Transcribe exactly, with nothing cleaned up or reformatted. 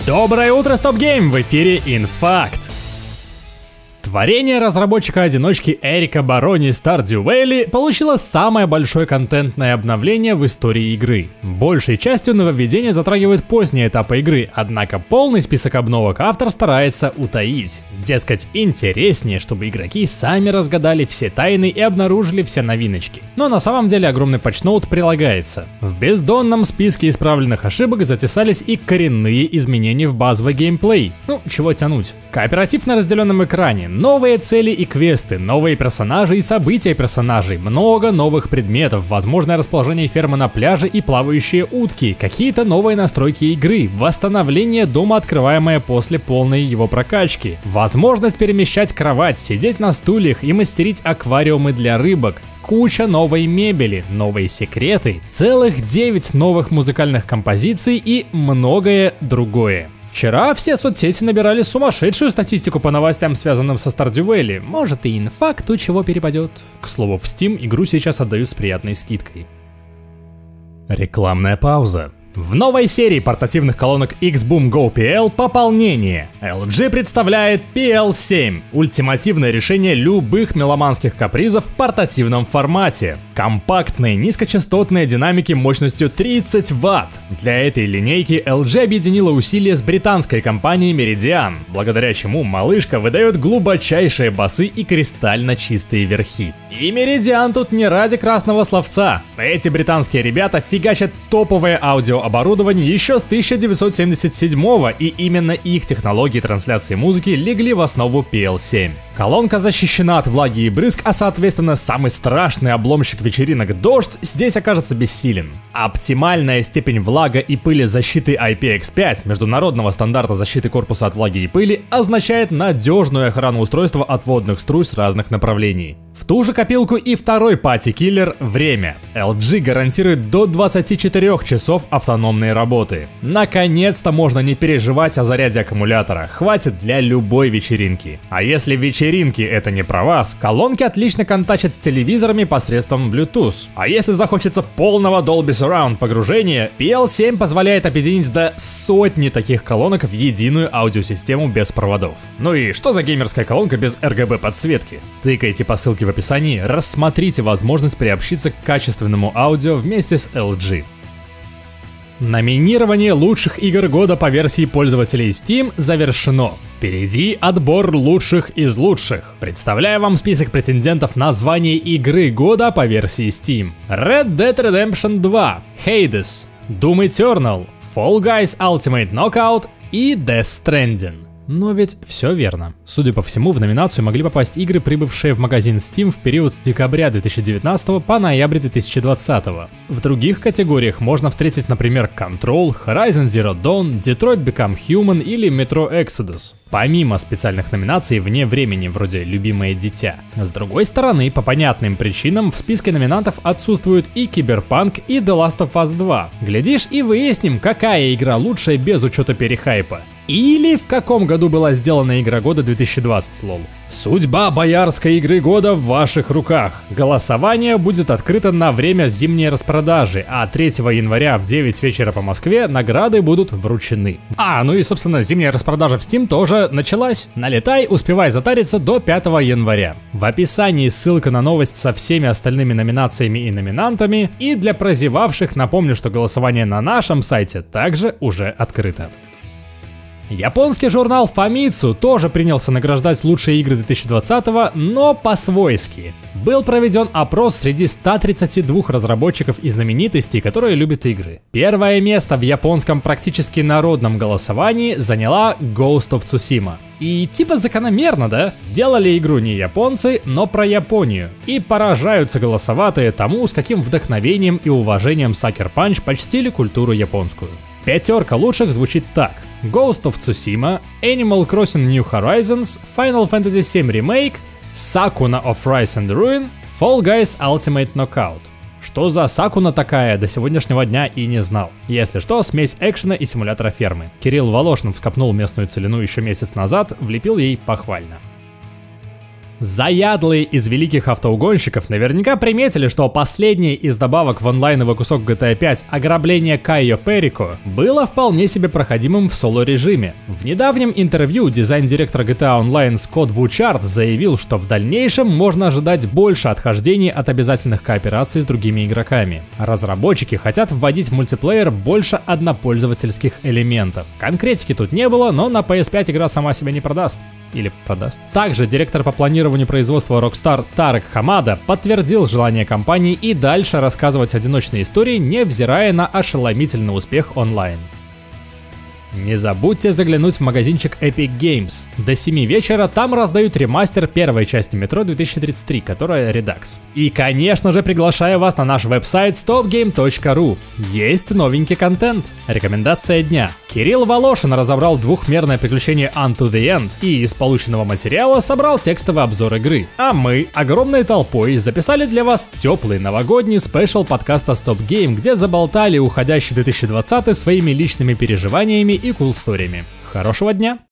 Доброе утро, Стоп Гейм! В эфире Инфакт. Творение разработчика-одиночки Эрика Барони Stardew Valley получило самое большое контентное обновление в истории игры. Большей частью нововведения затрагивают поздние этапы игры, однако полный список обновок автор старается утаить. Дескать, интереснее, чтобы игроки сами разгадали все тайны и обнаружили все новиночки. Но на самом деле огромный патчноут прилагается. В бездонном списке исправленных ошибок затесались и коренные изменения в базовый геймплей. Ну, чего тянуть. Кооператив на разделенном экране, новые цели и квесты, новые персонажи и события персонажей, много новых предметов, возможное расположение фермы на пляже и плавающие утки, какие-то новые настройки игры, восстановление дома, открываемое после полной его прокачки, возможность перемещать кровать, сидеть на стульях и мастерить аквариумы для рыбок, куча новой мебели, новые секреты, целых девять новых музыкальных композиций и многое другое. Вчера все соцсети набирали сумасшедшую статистику по новостям, связанным со Stardew Valley. Может и Инфакту чего перепадет. К слову, в Steam игру сейчас отдают с приятной скидкой. Рекламная пауза. В новой серии портативных колонок X-Boom Go пи эл пополнение. эл джи представляет пи эл семь. Ультимативное решение любых меломанских капризов в портативном формате. Компактные низкочастотные динамики мощностью тридцать ватт. Для этой линейки эл джи объединила усилия с британской компанией Meridian, благодаря чему малышка выдает глубочайшие басы и кристально чистые верхи. И Meridian тут не ради красного словца. Эти британские ребята фигачат топовое аудио оборудование еще с тысяча девятьсот семьдесят седьмого, и именно их технологии трансляции музыки легли в основу пи эл семь. Колонка защищена от влаги и брызг, а соответственно самый страшный обломщик вечеринок дождь здесь окажется бессилен. Оптимальная степень влага и пыли защиты ай пи икс пять, международного стандарта защиты корпуса от влаги и пыли, означает надежную охрану устройства от водных струй с разных направлений. В ту же копилку и второй пати-киллер — время. эл джи гарантирует до двадцати четырёх часов автономной работы. Наконец-то можно не переживать о заряде аккумулятора, хватит для любой вечеринки. А если вечеринки это не про вас, колонки отлично контачат с телевизорами посредством Bluetooth. А если захочется полного Dolby Surround погружения, пи эл семь позволяет объединить до сотни таких колонок в единую аудиосистему без проводов. Ну и что за геймерская колонка без эр джи би подсветки? Тыкайте по ссылке в описании, рассмотрите возможность приобщиться к качественному аудио вместе с эл джи. Номинирование лучших игр года по версии пользователей Steam завершено. Впереди отбор лучших из лучших. Представляю вам список претендентов на звание игры года по версии Steam. Red Dead Redemption два, Hades, Doom Eternal, Fall Guys Ultimate Knockout и Death Stranding. Но ведь все верно. Судя по всему, в номинацию могли попасть игры, прибывшие в магазин Steam в период с декабря две тысячи девятнадцатого по ноябрь две тысячи двадцатого. В других категориях можно встретить, например, Control, Horizon Zero Dawn, Detroit Become Human или Metro Exodus. Помимо специальных номинаций вне времени, вроде «Любимое дитя». С другой стороны, по понятным причинам в списке номинантов отсутствуют и Cyberpunk, и The Last of Us два. Глядишь и выясним, какая игра лучшая без учета перехайпа. Или в каком году была сделана игра года две тысячи двадцать, лол. Судьба боярской игры года в ваших руках. Голосование будет открыто на время зимней распродажи, а третьего января в девять вечера по Москве награды будут вручены. А, ну и собственно зимняя распродажа в Steam тоже началась. Налетай, успевай затариться до пятого января. В описании ссылка на новость со всеми остальными номинациями и номинантами. И для прозевавших напомню, что голосование на нашем сайте также уже открыто. Японский журнал Famitsu тоже принялся награждать лучшие игры две тысячи двадцатого, но по-свойски. Был проведен опрос среди ста тридцати двух разработчиков и знаменитостей, которые любят игры. Первое место в японском практически народном голосовании заняла Ghost of Tsushima. И типа закономерно, да? Делали игру не японцы, но про Японию. И поражаются голосоватые тому, с каким вдохновением и уважением Sucker Punch почтили культуру японскую. Пятерка лучших звучит так: Ghost of Tsushima, Animal Crossing New Horizons, Final Fantasy семь Remake, Sakuna of Rise and Ruin, Fall Guys Ultimate Knockout. Что за Sakuna такая, до сегодняшнего дня и не знал. Если что, смесь экшена и симулятора фермы. Кирилл Волошин вскопнул местную целину еще месяц назад, влепил ей похвально. Заядлые из великих автоугонщиков наверняка приметили, что последний из добавок в онлайновый кусок джи ти эй пять ограбление Кайо Перико было вполне себе проходимым в соло-режиме. В недавнем интервью дизайн-директор джи ти эй Online Скотт Бучард заявил, что в дальнейшем можно ожидать больше отхождений от обязательных коопераций с другими игроками. Разработчики хотят вводить в мультиплеер больше однопользовательских элементов. Конкретики тут не было, но на пи эс пять игра сама себя не продаст. Или продаст. Также директор по планированию производства Rockstar Тарек Хамада подтвердил желание компании и дальше рассказывать одиночные истории, невзирая на ошеломительный успех онлайн. Не забудьте заглянуть в магазинчик Epic Games. До семи вечера там раздают ремастер первой части Metro две тысячи тридцать три, которая Redux. И, конечно же, приглашаю вас на наш веб-сайт stopgame точка ру. Есть новенький контент. Рекомендация дня. Кирилл Волошин разобрал двухмерное приключение Unto the End и из полученного материала собрал текстовый обзор игры. А мы огромной толпой записали для вас теплый новогодний спешл подкаста Stop Game, где заболтали уходящий две тысячи двадцатый своими личными переживаниями и кулсториями. Хорошего дня!